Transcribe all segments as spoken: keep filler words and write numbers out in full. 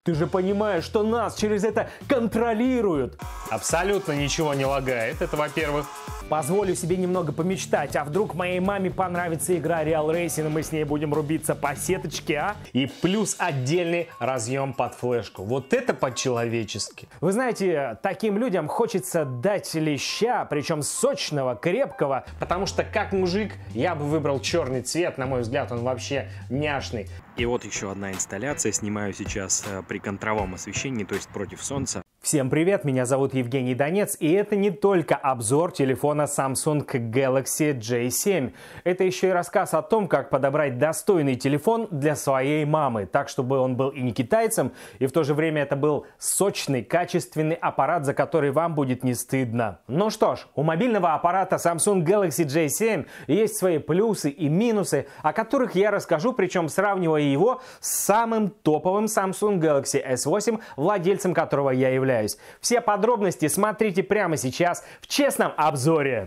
Ты же понимаешь, что нас через это контролируют. Абсолютно ничего не лагает, это во-первых. Позволю себе немного помечтать, а вдруг моей маме понравится игра Real Racing, и мы с ней будем рубиться по сеточке, а? И плюс отдельный разъем под флешку. Вот это по-человечески. Вы знаете, таким людям хочется дать леща, причем сочного, крепкого. Потому что как мужик я бы выбрал черный цвет, на мой взгляд, он вообще няшный. И вот еще одна инсталляция, снимаю сейчас при контровом освещении, то есть против солнца. Всем привет, меня зовут Евгений Донец, и это не только обзор телефона Samsung Galaxy джей семь. Это еще и рассказ о том, как подобрать достойный телефон для своей мамы, так чтобы он был и не китайцем, и в то же время это был сочный, качественный аппарат, за который вам будет не стыдно. Ну что ж, у мобильного аппарата Samsung Galaxy джей семь есть свои плюсы и минусы, о которых я расскажу, причем сравнивая его с самым топовым Samsung Galaxy эс восемь, владельцем которого я являюсь. Все подробности смотрите прямо сейчас в честном обзоре.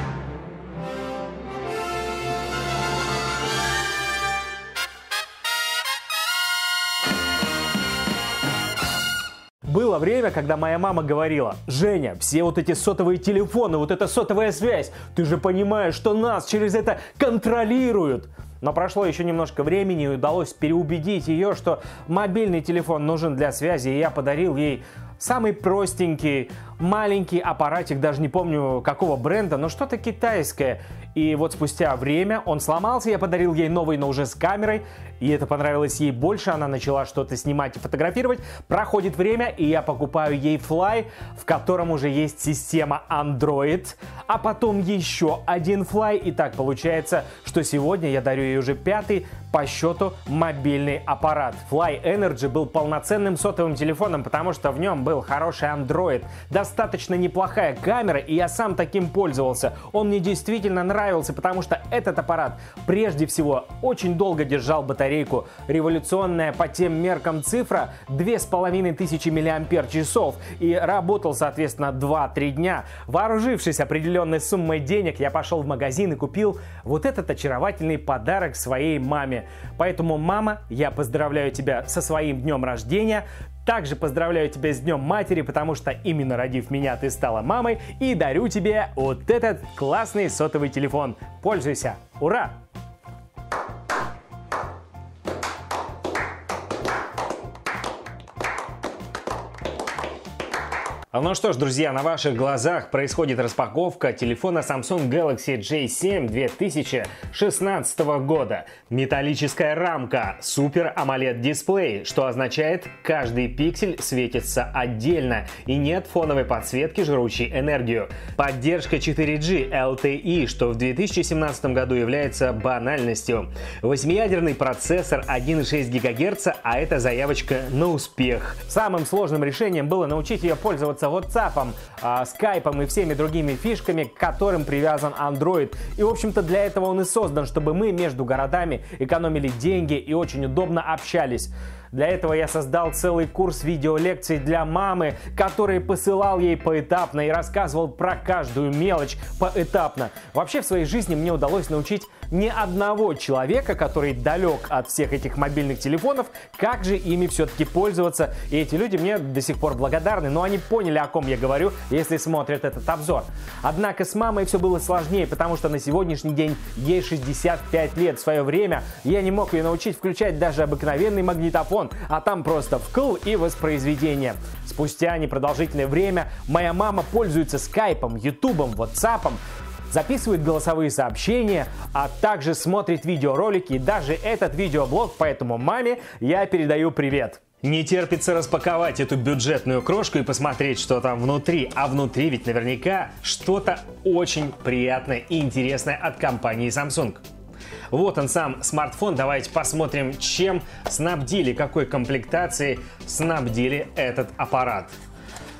Было время, когда моя мама говорила: Женя, все вот эти сотовые телефоны, вот эта сотовая связь, ты же понимаешь, что нас через это контролируют. Но прошло еще немножко времени, и удалось переубедить ее, что мобильный телефон нужен для связи, и я подарил ей самый простенький, маленький аппаратик, даже не помню какого бренда, но что-то китайское. И вот спустя время он сломался, я подарил ей новый, но уже с камерой, и это понравилось ей больше, она начала что-то снимать и фотографировать. Проходит время, и я покупаю ей Fly, в котором уже есть система Android, а потом еще один Fly, и так получается, что сегодня я дарю ей уже пятый по счету мобильный аппарат. Fly Energy был полноценным сотовым телефоном, потому что в нем был хороший Android, достаточно неплохая камера, и я сам таким пользовался. Он мне действительно нравился, потому что этот аппарат прежде всего очень долго держал батарейку. Революционная по тем меркам цифра две с половиной тысячи миллиампер-часов, и работал, соответственно, два-три дня. Вооружившись определенной суммой денег, я пошел в магазин и купил вот этот очаровательный подарок своей маме. Поэтому, мама, я поздравляю тебя со своим днем рождения. Также поздравляю тебя с Днем Матери, потому что именно родив меня, ты стала мамой, и дарю тебе вот этот классный сотовый телефон. Пользуйся! Ура! Ну что ж, друзья, на ваших глазах происходит распаковка телефона Samsung Galaxy джей семь две тысячи шестнадцатого года. Металлическая рамка, Super AMOLED дисплей, что означает, каждый пиксель светится отдельно и нет фоновой подсветки, жрущей энергию. Поддержка четыре джи эл ти и, что в две тысячи семнадцатом году является банальностью. Восьмиядерный процессор один и шесть гигагерца, а это заявочка на успех. Самым сложным решением было научить ее пользоваться WhatsApp, Skype и всеми другими фишками, к которым привязан Android. И, в общем-то, для этого он и создан, чтобы мы между городами экономили деньги и очень удобно общались. Для этого я создал целый курс видеолекций для мамы, который посылал ей поэтапно и рассказывал про каждую мелочь поэтапно. Вообще в своей жизни мне удалось научить ни одного человека, который далек от всех этих мобильных телефонов, как же ими все-таки пользоваться. И эти люди мне до сих пор благодарны, но они поняли, о ком я говорю, если смотрят этот обзор. Однако с мамой все было сложнее, потому что на сегодняшний день ей шестьдесят пять лет. В свое время я не мог ее научить включать даже обыкновенный магнитофон, а там просто вкл и воспроизведение. Спустя непродолжительное время моя мама пользуется скайпом, ютубом, ватсапом, записывает голосовые сообщения, а также смотрит видеоролики и даже этот видеоблог, поэтому маме я передаю привет. Не терпится распаковать эту бюджетную крошку и посмотреть, что там внутри. А внутри ведь наверняка что-то очень приятное и интересное от компании Samsung. Вот он сам смартфон. Давайте посмотрим, чем снабдили, какой комплектацией снабдили этот аппарат.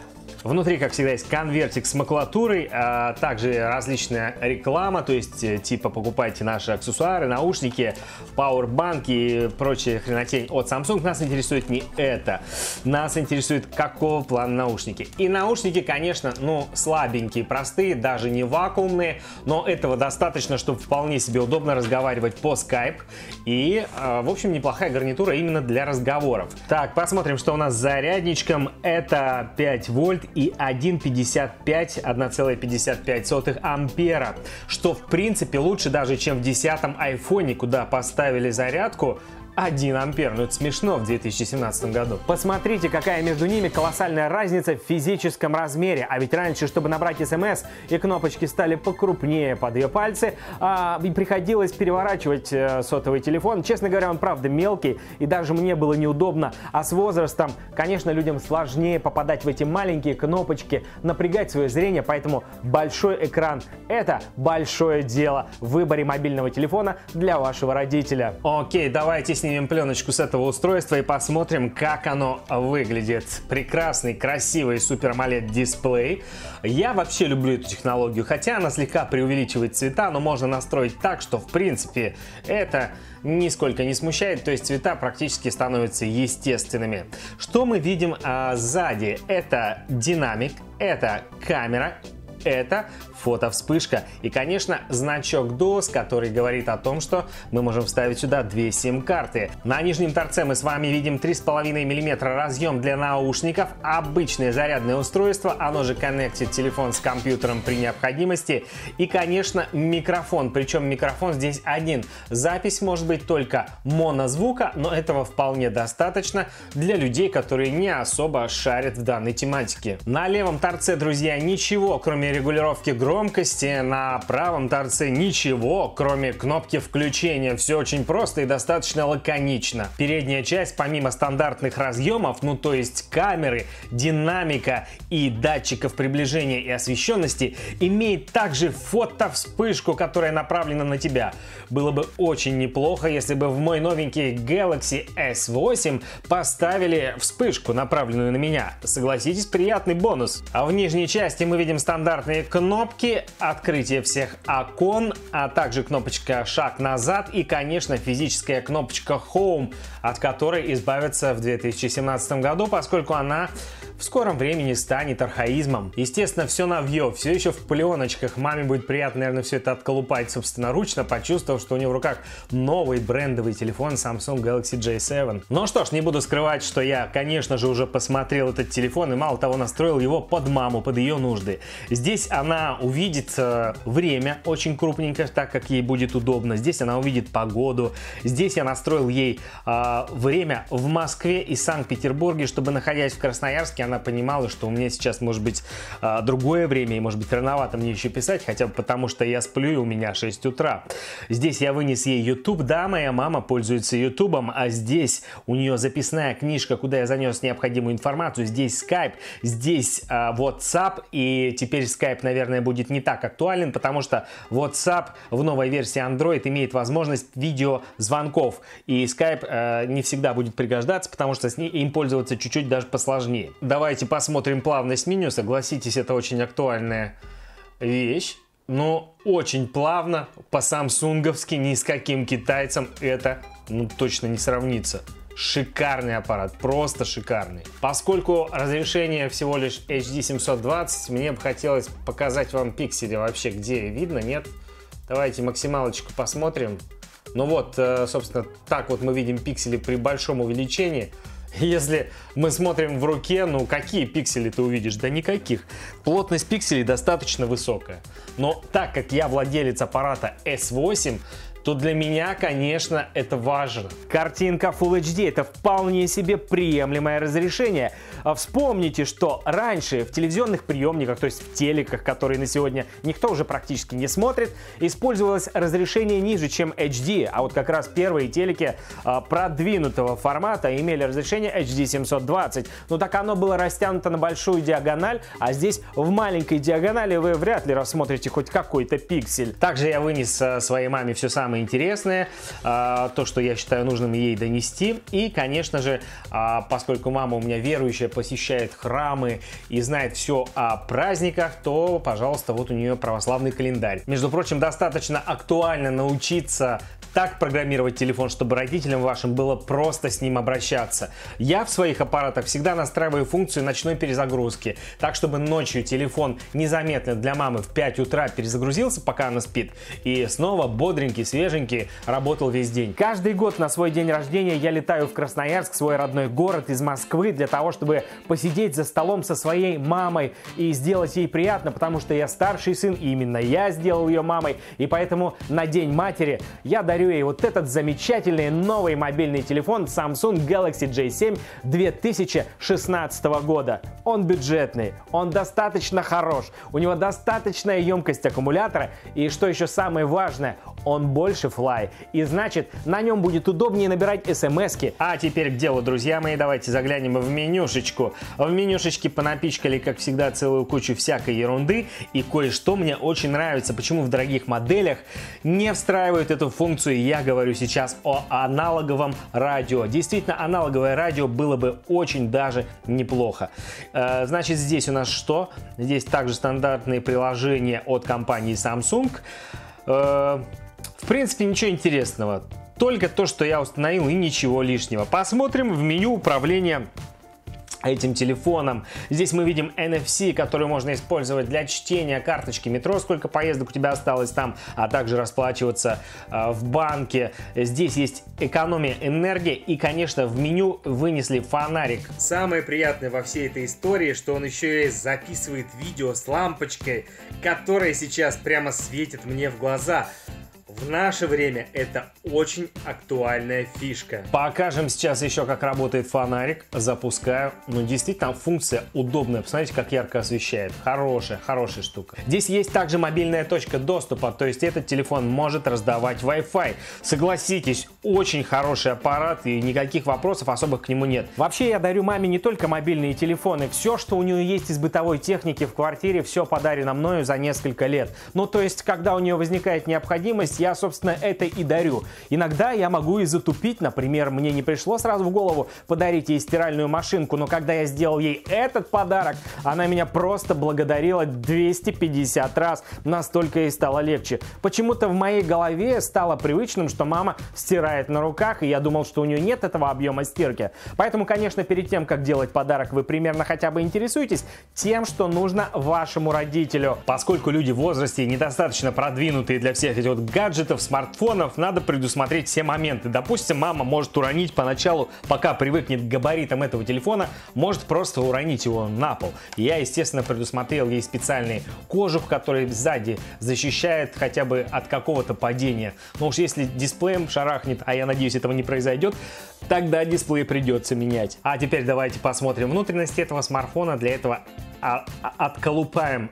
Внутри, как всегда, есть конвертик с макулатурой, а также различная реклама, то есть типа покупайте наши аксессуары, наушники, пауэрбанки и прочая хренотень от Samsung. Нас интересует не это. Нас интересует, какого плана наушники. И наушники, конечно, ну, слабенькие, простые, даже не вакуумные, но этого достаточно, чтобы вполне себе удобно разговаривать по Skype. И, в общем, неплохая гарнитура именно для разговоров. Так, посмотрим, что у нас с зарядничком. Это пять вольт и один пятьдесят пять, одна целая пятьдесят пять сотых ампера, что в принципе лучше даже, чем в десятом айфоне, куда поставили зарядку один ампер. Ну это смешно в две тысячи семнадцатом году. Посмотрите, какая между ними колоссальная разница в физическом размере. А ведь раньше, чтобы набрать смс, и кнопочки стали покрупнее под ее пальцы, а, и приходилось переворачивать э, сотовый телефон. Честно говоря, он правда мелкий, и даже мне было неудобно. А с возрастом, конечно, людям сложнее попадать в эти маленькие кнопочки, напрягать свое зрение, поэтому большой экран – это большое дело в выборе мобильного телефона для вашего родителя. Окей, давайте снимем Снимем пленочку с этого устройства и посмотрим, как оно выглядит. Прекрасный, красивый Super AMOLED дисплей. Я вообще люблю эту технологию, хотя она слегка преувеличивает цвета, но можно настроить так, что в принципе это нисколько не смущает, то есть цвета практически становятся естественными. Что мы видим а, сзади? Это динамик, это камера, это фотовспышка и, конечно, значок ди о эс, который говорит о том, что мы можем вставить сюда две сим-карты. На нижнем торце мы с вами видим три с половиной миллиметра разъем для наушников, обычное зарядное устройство, оно же коннектит телефон с компьютером при необходимости, и, конечно, микрофон, причем микрофон здесь один. Запись может быть только монозвука, но этого вполне достаточно для людей, которые не особо шарят в данной тематике. На левом торце, друзья, ничего, кроме регулировки громкости, на правом торце ничего, кроме кнопки включения. Все очень просто и достаточно лаконично. Передняя часть, помимо стандартных разъемов, ну то есть камеры, динамика и датчиков приближения и освещенности, имеет также фотовспышку, которая направлена на тебя. Было бы очень неплохо, если бы в мой новенький Galaxy эс восемь поставили вспышку, направленную на меня. Согласитесь, приятный бонус. А в нижней части мы видим стандартные кнопки, открытие всех окон, а также кнопочка «Шаг назад» и, конечно, физическая кнопочка «Home», от которой избавиться в две тысячи семнадцатом году, поскольку она в скором времени станет архаизмом. Естественно, все новье, все еще в пленочках. Маме будет приятно, наверное, все это отколупать собственноручно, почувствовав, что у нее в руках новый брендовый телефон Samsung Galaxy джей семь. Ну что ж, не буду скрывать, что я, конечно же, уже посмотрел этот телефон и, мало того, настроил его под маму, под ее нужды. Здесь она увидит э, время очень крупненько, так как ей будет удобно. Здесь она увидит погоду. Здесь я настроил ей э, время в Москве и Санкт-Петербурге, чтобы, находясь в Красноярске, она понимала, что у меня сейчас может быть э, другое время и может быть рановато мне еще писать, хотя бы потому, что я сплю и у меня шесть утра. Здесь я вынес ей YouTube. Да, моя мама пользуется YouTube, а здесь у нее записная книжка, куда я занес необходимую информацию. Здесь Skype, здесь э, WhatsApp, и теперь Skype, наверное, будет не так актуален, потому что WhatsApp в новой версии Android имеет возможность видеозвонков, и Skype э, не всегда будет пригождаться, потому что с ней им пользоваться чуть-чуть даже посложнее. Давайте посмотрим плавность меню. Согласитесь, это очень актуальная вещь. Но очень плавно, по-самсунговски, ни с каким китайцем это ну, точно не сравнится. Шикарный аппарат, просто шикарный. Поскольку разрешение всего лишь эйч ди семьсот двадцать, мне бы хотелось показать вам пиксели вообще, где видно, нет? Давайте максималочку посмотрим. Ну вот, собственно, так вот мы видим пиксели при большом увеличении. Если мы смотрим в руке, ну какие пиксели ты увидишь? Да никаких. Плотность пикселей достаточно высокая. Но так как я владелец аппарата эс восемь, то для меня, конечно, это важно. Картинка Full эйч ди – это вполне себе приемлемое разрешение. Вспомните, что раньше в телевизионных приемниках, то есть в телеках, которые на сегодня никто уже практически не смотрит, использовалось разрешение ниже, чем эйч ди. А вот как раз первые телеки продвинутого формата имели разрешение эйч ди семьсот двадцать. Но так оно было растянуто на большую диагональ, а здесь в маленькой диагонали вы вряд ли рассмотрите хоть какой-то пиксель. Также я вынес своей маме все самое самое интересное, а, то, что я считаю нужным ей донести. И, конечно же, а, поскольку мама у меня верующая, посещает храмы и знает все о праздниках, то, пожалуйста, вот у нее православный календарь. Между прочим, достаточно актуально научиться так программировать телефон, чтобы родителям вашим было просто с ним обращаться. Я в своих аппаратах всегда настраиваю функцию ночной перезагрузки, так чтобы ночью телефон незаметно для мамы в пять утра перезагрузился, пока она спит, и снова бодренький, свеженький работал весь день. Каждый год на свой день рождения я летаю в Красноярск, свой родной город, из Москвы, для того, чтобы посидеть за столом со своей мамой и сделать ей приятно, потому что я старший сын, и именно я сделал ее мамой, и поэтому на День матери я дарю ей вот этот замечательный новый мобильный телефон Samsung Galaxy джей семь две тысячи шестнадцатого года. Он бюджетный, он достаточно хорош, у него достаточная емкость аккумулятора, и что еще самое важное, он больше Fly, и значит, на нем будет удобнее набирать смс-ки. А теперь к делу, друзья мои, давайте заглянем в менюшечку. В менюшечке понапичкали, как всегда, целую кучу всякой ерунды, и кое-что мне очень нравится, почему в дорогих моделях не встраивают эту функцию. Я говорю сейчас о аналоговом радио. Действительно, аналоговое радио было бы очень даже неплохо. Значит, здесь у нас что? Здесь также стандартные приложения от компании Samsung. В принципе, ничего интересного. Только то, что я установил, и ничего лишнего. Посмотрим в меню управления этим телефоном. Здесь мы видим эн эф си, который можно использовать для чтения карточки метро, сколько поездок у тебя осталось там, а также расплачиваться э, в банке. Здесь есть экономия энергии и, конечно, в меню вынесли фонарик. Самое приятное во всей этой истории, что он еще и записывает видео с лампочкой, которая сейчас прямо светит мне в глаза. В наше время это очень актуальная фишка. Покажем сейчас еще, как работает фонарик. Запускаю. Ну, действительно, функция удобная. Посмотрите, как ярко освещает. Хорошая, хорошая штука. Здесь есть также мобильная точка доступа, то есть этот телефон может раздавать Wi-Fi. Согласитесь, очень хороший аппарат и никаких вопросов особых к нему нет. Вообще, я дарю маме не только мобильные телефоны. Все, что у нее есть из бытовой техники в квартире, все подарено мною за несколько лет. Ну, то есть, когда у нее возникает необходимость, я, собственно, это и дарю. Иногда я могу и затупить. Например, мне не пришло сразу в голову подарить ей стиральную машинку, но когда я сделал ей этот подарок, она меня просто благодарила двести пятьдесят раз. Настолько ей стало легче. Почему-то в моей голове стало привычным, что мама стирает на руках, и я думал, что у нее нет этого объема стирки. Поэтому, конечно, перед тем, как делать подарок, вы примерно хотя бы интересуетесь тем, что нужно вашему родителю. Поскольку люди в возрасте недостаточно продвинутые для всех этих вот гаджетов, смартфонов, надо предусмотреть все моменты. Допустим, мама может уронить поначалу, пока привыкнет к габаритам этого телефона, может просто уронить его на пол. Я, естественно, предусмотрел ей специальный кожух, который сзади защищает хотя бы от какого-то падения. Но уж если дисплеем шарахнет, а я надеюсь, этого не произойдет, тогда дисплей придется менять. А теперь давайте посмотрим внутренности этого смартфона. Для этого отколупаем,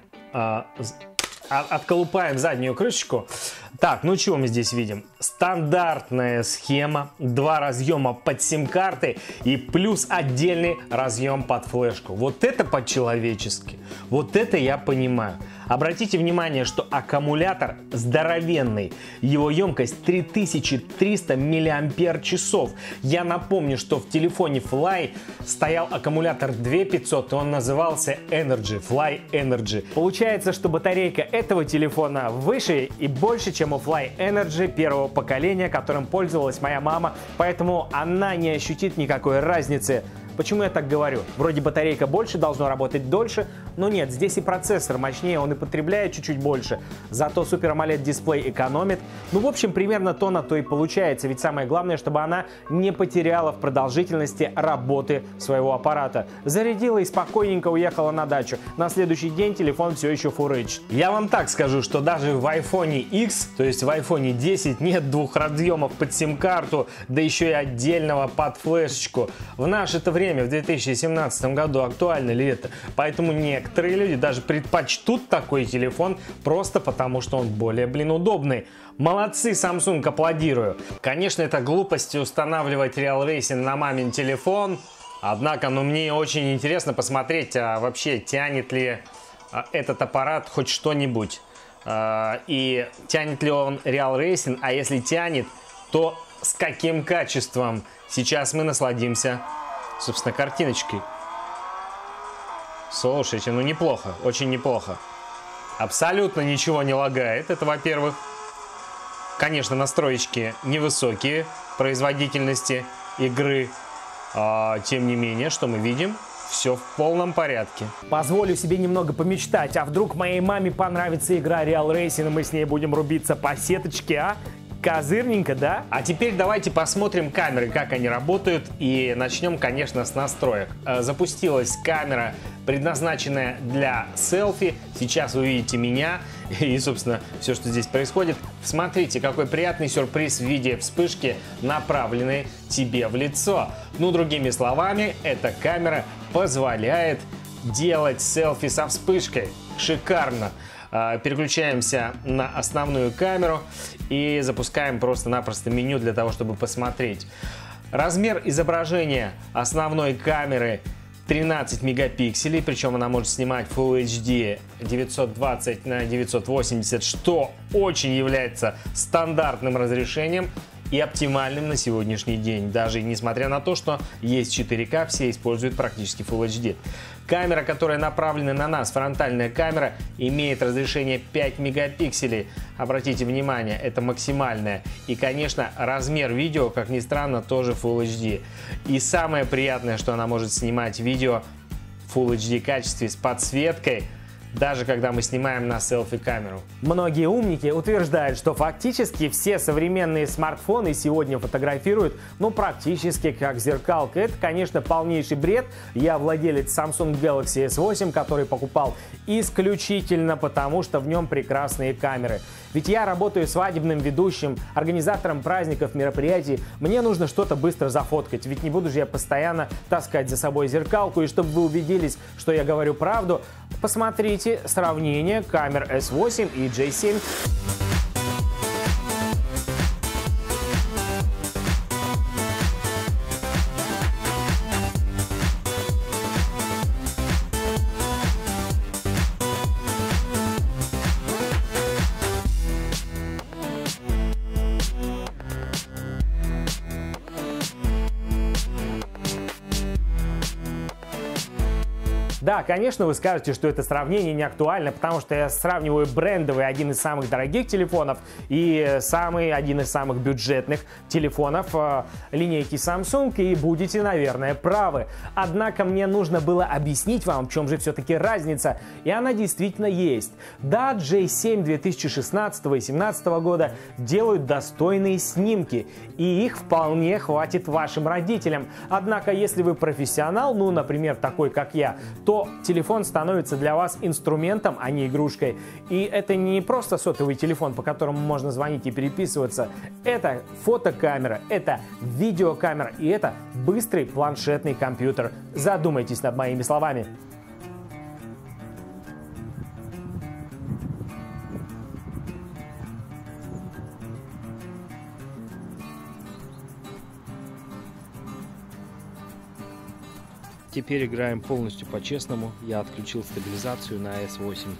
отколупаем заднюю крышечку. Так, ну чего мы здесь видим? Стандартная схема, два разъема под сим-карты и плюс отдельный разъем под флешку. Вот это по-человечески, вот это я понимаю. Обратите внимание, что аккумулятор здоровенный, его емкость три тысячи триста миллиампер-часов. Я напомню, что в телефоне Fly стоял аккумулятор две тысячи пятьсот, и он назывался Energy, Fly Energy. Получается, что батарейка этого телефона выше и больше, чем у Fly Energy первого поколения, которым пользовалась моя мама, поэтому она не ощутит никакой разницы. Почему я так говорю? Вроде батарейка больше, должно работать дольше, но нет, здесь и процессор мощнее, он и потребляет чуть-чуть больше, зато Super AMOLED дисплей экономит. Ну, в общем, примерно то на то и получается, ведь самое главное, чтобы она не потеряла в продолжительности работы своего аппарата. Зарядила и спокойненько уехала на дачу. На следующий день телефон все еще Full эйч ди. Я вам так скажу, что даже в iPhone X, то есть в iPhone десять, нет двух разъемов под сим-карту, да еще и отдельного под флешечку. В наше-то время, в две тысячи семнадцатом году, актуально ли это? Поэтому некоторые люди даже предпочтут такой телефон просто потому, что он более, блин, удобный. Молодцы, Samsung, аплодирую. Конечно, это глупость устанавливать Real Racing на мамин телефон. Однако, ну, мне очень интересно посмотреть, а вообще тянет ли а, этот аппарат хоть что-нибудь. И тянет ли он Real Racing, а если тянет, то с каким качеством? Сейчас мы насладимся, собственно, картиночкой. Слушайте, ну неплохо, очень неплохо. Абсолютно ничего не лагает, это во-первых. Конечно, настроечки невысокие производительности игры. А, тем не менее, что мы видим? Все в полном порядке. Позволю себе немного помечтать. А вдруг моей маме понравится игра Real Racing, и мы с ней будем рубиться по сеточке, а? Козырненько, да? А теперь давайте посмотрим камеры, как они работают. И начнем, конечно, с настроек. Запустилась камера, предназначенная для селфи. Сейчас вы видите меня и, собственно, все, что здесь происходит. Смотрите, какой приятный сюрприз в виде вспышки, направленной тебе в лицо. Ну, другими словами, эта камера позволяет делать селфи со вспышкой. Шикарно. Переключаемся на основную камеру и запускаем просто-напросто меню для того, чтобы посмотреть. Размер изображения основной камеры тринадцать мегапикселей, причем она может снимать Full эйч ди девятьсот двадцать на девятьсот восемьдесят, что очень является стандартным разрешением и оптимальным на сегодняшний день. Даже несмотря на то, что есть четыре ка, все используют практически Full эйч ди. Камера, которая направлена на нас, фронтальная камера, имеет разрешение пять мегапикселей. Обратите внимание, это максимальное. И, конечно, размер видео, как ни странно, тоже Full эйч ди. И самое приятное, что она может снимать видео в Full эйч ди качестве с подсветкой, даже когда мы снимаем на селфи-камеру. Многие умники утверждают, что фактически все современные смартфоны сегодня фотографируют, ну, практически как зеркалка. Это, конечно, полнейший бред. Я владелец Samsung Galaxy эс восемь, который покупал исключительно потому, что в нем прекрасные камеры. Ведь я работаю свадебным ведущим, организатором праздников, мероприятий. Мне нужно что-то быстро зафоткать, ведь не буду же я постоянно таскать за собой зеркалку. И чтобы вы убедились, что я говорю правду, посмотрите сравнение камер эс восемь и джей семь. Да, конечно, вы скажете, что это сравнение не актуально, потому что я сравниваю брендовый, один из самых дорогих телефонов, и самый, один из самых бюджетных телефонов э, линейки Samsung, и будете, наверное, правы. Однако мне нужно было объяснить вам, в чем же все-таки разница, и она действительно есть. Да, джей семь две тысячи шестнадцатого и две тысячи семнадцатого года делают достойные снимки, и их вполне хватит вашим родителям. Однако, если вы профессионал, ну, например, такой, как я, то телефон становится для вас инструментом, а не игрушкой. И это не просто сотовый телефон, по которому можно звонить и переписываться. Это фотокамера, это видеокамера и это быстрый планшетный компьютер. Задумайтесь над моими словами. Теперь играем полностью по-честному. Я отключил стабилизацию на эс восемь.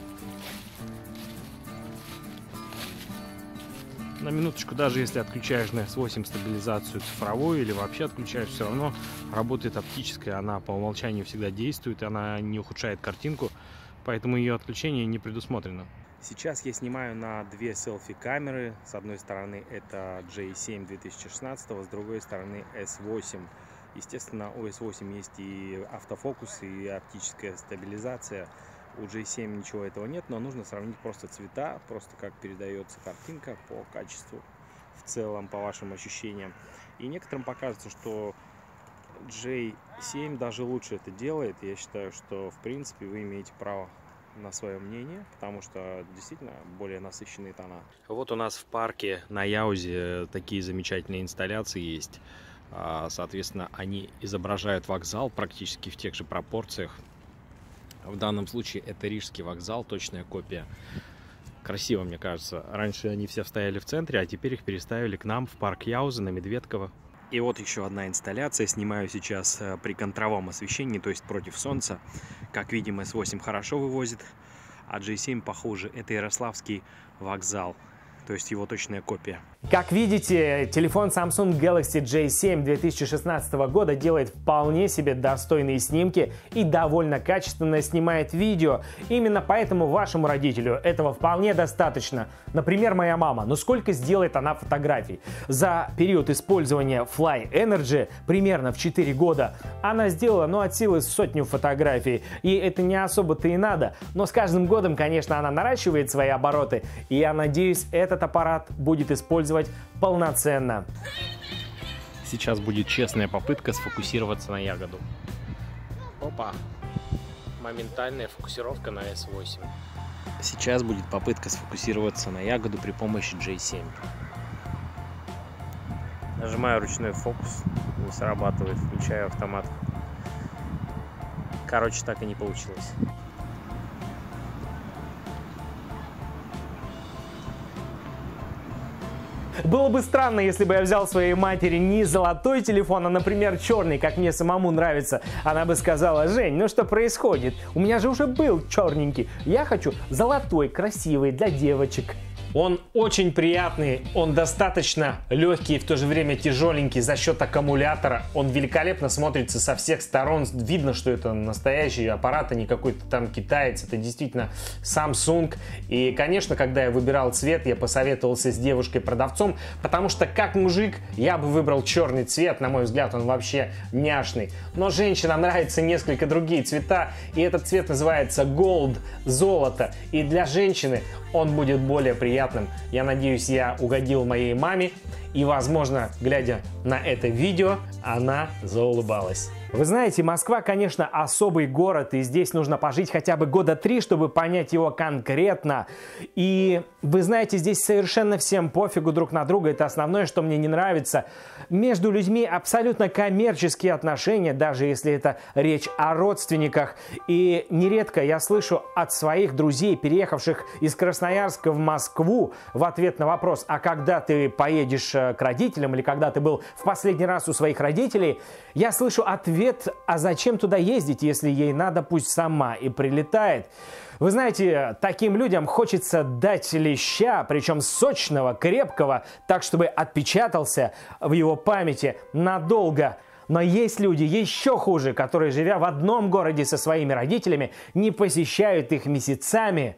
На минуточку, даже если отключаешь на эс восемь стабилизацию цифровую или вообще отключаешь, все равно работает оптическая. Она по умолчанию всегда действует, она не ухудшает картинку, поэтому ее отключение не предусмотрено. Сейчас я снимаю на две селфи-камеры. С одной стороны это джей семь две тысячи шестнадцатого, с другой стороны эс восемь. Естественно, у эс восемь есть и автофокус, и оптическая стабилизация. У джей семь ничего этого нет, но нужно сравнить просто цвета, просто как передается картинка по качеству в целом, по вашим ощущениям. И некоторым покажется, что джей семь даже лучше это делает. Я считаю, что в принципе вы имеете право на свое мнение, потому что действительно более насыщенные тона. Вот у нас в парке на Яузе такие замечательные инсталляции есть. Соответственно, они изображают вокзал практически в тех же пропорциях. В данном случае это Рижский вокзал, точная копия. Красиво, мне кажется. Раньше они все стояли в центре, а теперь их переставили к нам в парк Яуза на Медведково. И вот еще одна инсталляция. Снимаю сейчас при контровом освещении, то есть против солнца. Как видим, эс восемь хорошо вывозит. А джей семь похоже, это Ярославский вокзал, то есть его точная копия. Как видите, телефон Samsung Galaxy джей семь две тысячи шестнадцатого года делает вполне себе достойные снимки и довольно качественно снимает видео. Именно поэтому вашему родителю этого вполне достаточно. Например, моя мама. Ну сколько сделает она фотографий? За период использования Fly Energy, примерно в четыре года, она сделала, ну, от силы сотню фотографий. И это не особо-то и надо. Но с каждым годом, конечно, она наращивает свои обороты. И я надеюсь, этот аппарат будет использовать полноценно. Сейчас будет честная попытка сфокусироваться на ягоду. Опа! Моментальная фокусировка на эс восемь. Сейчас будет попытка сфокусироваться на ягоду при помощи джей семь. Нажимаю ручной фокус, не срабатывает, включаю автомат. Короче, так и не получилось. Было бы странно, если бы я взял своей матери не золотой телефон, а, например, черный, как мне самому нравится. Она бы сказала: Жень, ну что происходит? У меня же уже был черненький. Я хочу золотой, красивый, для девочек. Он очень приятный, он достаточно легкий и в то же время тяжеленький за счет аккумулятора. Он великолепно смотрится со всех сторон. Видно, что это настоящий аппарат, а не какой-то там китаец. Это действительно Samsung. И, конечно, когда я выбирал цвет, я посоветовался с девушкой-продавцом, потому что, как мужик, я бы выбрал черный цвет. На мой взгляд, он вообще няшный. Но женщинам нравятся несколько другие цвета, и этот цвет называется Gold, золото. И для женщины он будет более приятным. Я надеюсь, я угодил моей маме, и, возможно, глядя на это видео, она заулыбалась. Вы знаете, Москва, конечно, особый город, и здесь нужно пожить хотя бы года три, чтобы понять его конкретно. И вы знаете, здесь совершенно всем пофигу друг на друга, это основное, что мне не нравится. Между людьми абсолютно коммерческие отношения, даже если это речь о родственниках. И нередко я слышу от своих друзей, переехавших из Красноярска в Москву, в ответ на вопрос: а когда ты поедешь к родителям или когда ты был в последний раз у своих родителей, я слышу ответ: а зачем туда ездить, если ей надо, пусть сама и прилетает. Вы знаете, таким людям хочется дать леща, причем сочного, крепкого, так, чтобы отпечатался в его памяти надолго. Но есть люди еще хуже, которые, живя в одном городе со своими родителями, не посещают их месяцами,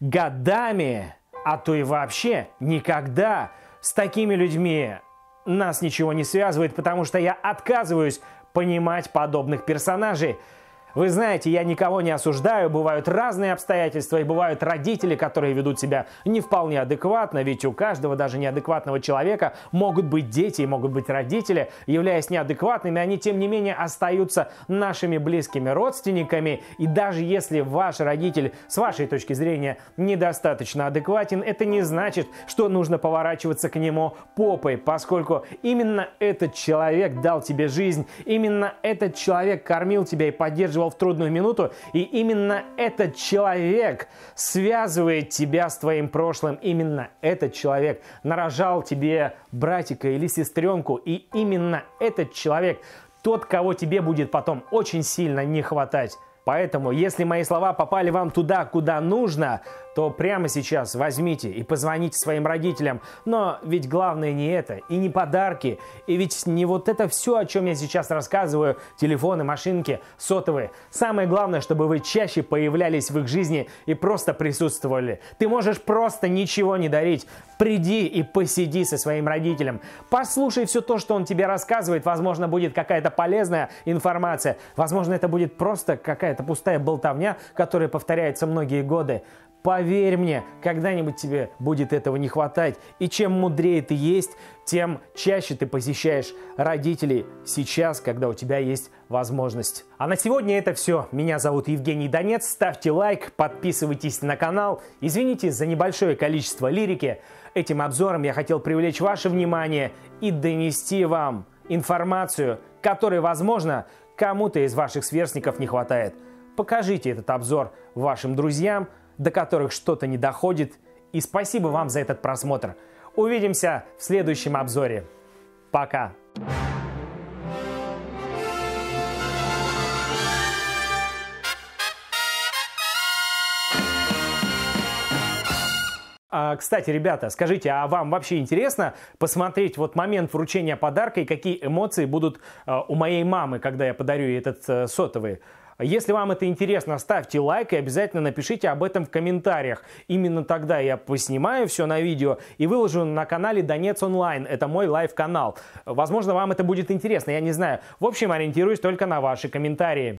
годами, а то и вообще никогда. С такими людьми нас ничего не связывает, потому что я отказываюсь понимать подобных персонажей. Вы знаете, я никого не осуждаю, бывают разные обстоятельства, и бывают родители, которые ведут себя не вполне адекватно, ведь у каждого, даже неадекватного человека, могут быть дети и могут быть родители. Являясь неадекватными, они, тем не менее, остаются нашими близкими родственниками, и даже если ваш родитель, с вашей точки зрения, недостаточно адекватен, это не значит, что нужно поворачиваться к нему попой, поскольку именно этот человек дал тебе жизнь, именно этот человек кормил тебя и поддерживал в трудную минуту, и именно этот человек связывает тебя с твоим прошлым, именно этот человек нарожал тебе братика или сестренку, и именно этот человек тот, кого тебе будет потом очень сильно не хватать. Поэтому, если мои слова попали вам туда, куда нужно, то прямо сейчас возьмите и позвоните своим родителям. Но ведь главное не это, и не подарки, и ведь не вот это все, о чем я сейчас рассказываю, телефоны, машинки, сотовые. Самое главное, чтобы вы чаще появлялись в их жизни и просто присутствовали. Ты можешь просто ничего не дарить. Приди и посиди со своим родителем. Послушай все то, что он тебе рассказывает. Возможно, будет какая-то полезная информация. Возможно, это будет просто какая-то пустая болтовня, которая повторяется многие годы. Поверь мне, когда-нибудь тебе будет этого не хватать. И чем мудрее ты есть, тем чаще ты посещаешь родителей сейчас, когда у тебя есть возможность. А на сегодня это все. Меня зовут Евгений Донец. Ставьте лайк, подписывайтесь на канал. Извините за небольшое количество лирики. Этим обзором я хотел привлечь ваше внимание и донести вам информацию, которой, возможно, кому-то из ваших сверстников не хватает. Покажите этот обзор вашим друзьям, до которых что-то не доходит. И спасибо вам за этот просмотр. Увидимся в следующем обзоре. Пока! А, кстати, ребята, скажите, а вам вообще интересно посмотреть вот момент вручения подарка и какие эмоции будут а, у моей мамы, когда я подарю ей этот а, сотовый? Если вам это интересно, ставьте лайк и обязательно напишите об этом в комментариях. Именно тогда я поснимаю все на видео и выложу на канале Донец Онлайн. Это мой лайв-канал. Возможно, вам это будет интересно, я не знаю. В общем, ориентируюсь только на ваши комментарии.